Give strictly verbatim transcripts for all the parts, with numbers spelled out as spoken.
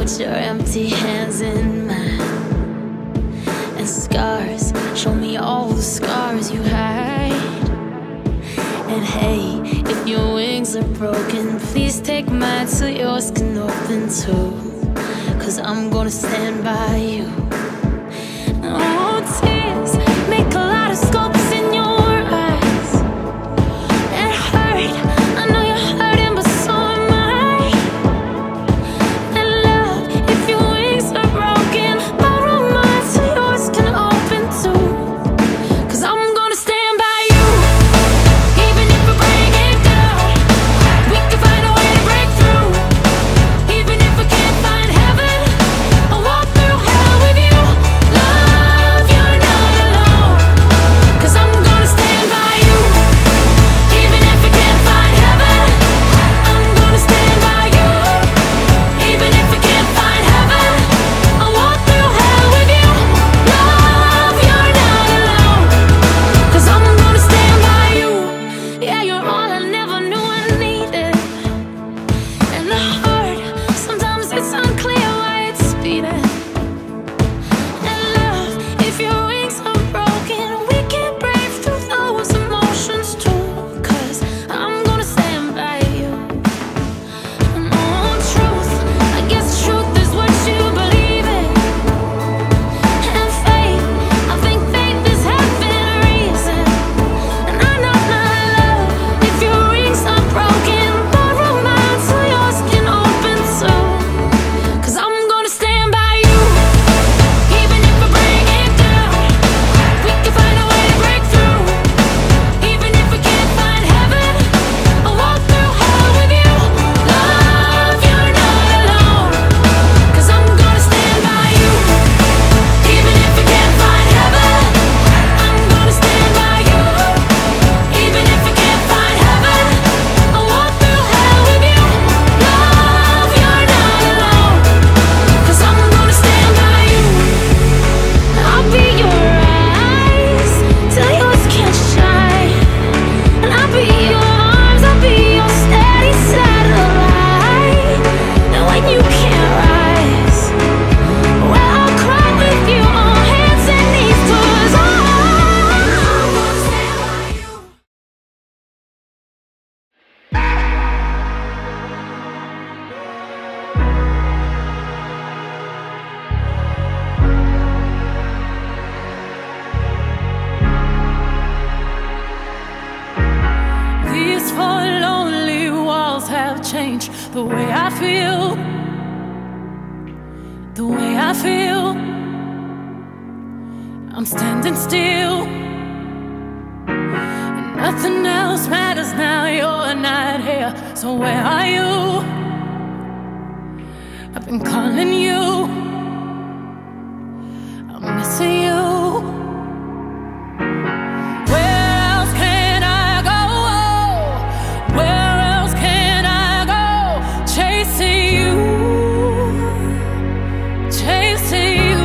Put your empty hands in mine, and scars, show me all the scars you hide. And hey, if your wings are broken, please take mine so yours can open too. Cause I'm gonna stand by you. Oh, tears make a lot of scopes in your eyes. It hurt, I know you're hurting, but so am I. And love, if your wings are broken, borrow mine so yours can open too. Cause I'm gonna stand by you, even if we break it down. We can find a way to break through. Even if we can't find heaven, I'll walk through hell with you. Love, you're not alone. Cause I'm gonna stand by you. Even if we can't find heaven, I'm gonna stand by you. Even if we can't find heaven, I'll walk through hell with you. Love, you're not alone. Cause I'm gonna stand by you. Yeah, you're all I never knew I needed. And the heart, sometimes it's unclear why it's beating. And love, if your wings are broken, we can break through those emotions too. Cause I'm gonna stand by you. And oh, truth, I guess truth is what you believe in. And faith, I think faith is having reason. And I know my love, if your wings are broken, borrow mine so yours can open too. Cause I'm gonna stand by you. Even if we break it down, we can find a way to break through. Even if we can't find heaven, I'll walk through hell with you. Love, you're not alone. Cause I'm gonna stand by you. Even if we can't find heaven, I'm gonna stand by you. Even if we can't find heaven, I'll walk through hell with you. Love, you're not alone. Cause I'm gonna stand by you. I'll be your eyes till yours can't shine. And I'll be your arms, I'll be your steady satellite. And when you can't rise, well, I'll cry with you on hands and knees. Cause I'm gonna stand by you. These four lonely walls have changed the way I feel. The way I feel. I'm standing still, and nothing else matters now. You're not here, so where are you? I've been calling you, I'm missing you. Where else can I go? Where else can I go? Chasing you, chasing you.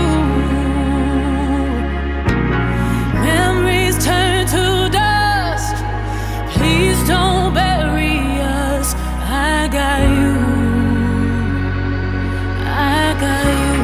Memories turn to dust. Please don't bury us. I got you, I got you.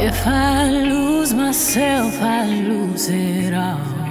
If I lose myself, I lose it all.